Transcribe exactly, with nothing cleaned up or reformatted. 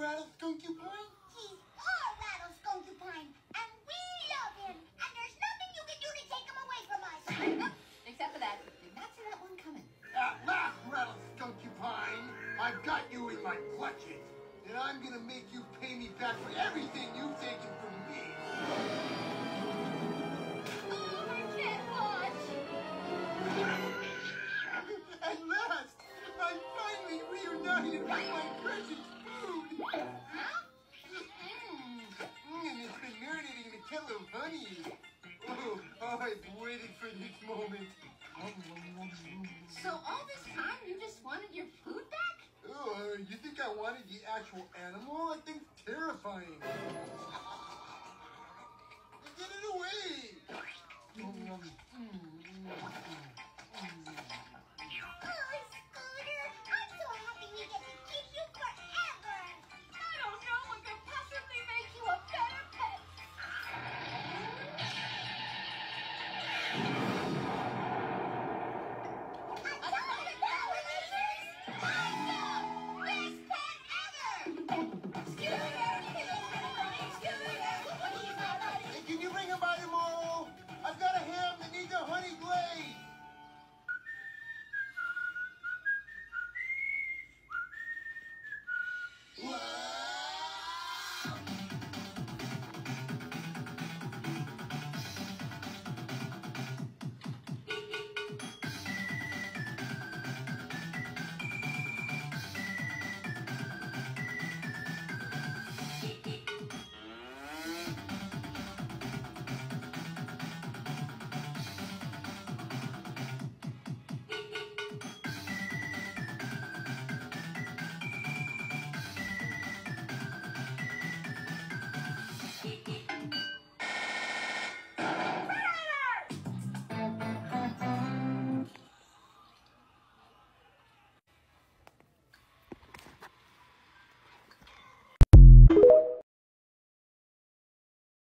Rattleskunkupine? He's our Rattleskunkupine, and we love him. And there's nothing you can do to take him away from us. Except for that. Did not see that one coming. At last, Rattleskunkupine! I've got you in my clutches, and I'm gonna make you pay me back for everything you've taken from me. Oh, I can't watch. At last, I'm finally reunited with my precious food. Huh? Mm, and it's been marinating in a kettle of honey. Oh, oh, I've waited for this moment. So all this time you just wanted your food back? Oh, uh, you think I wanted the actual animal? I think it's terrifying. Get it away!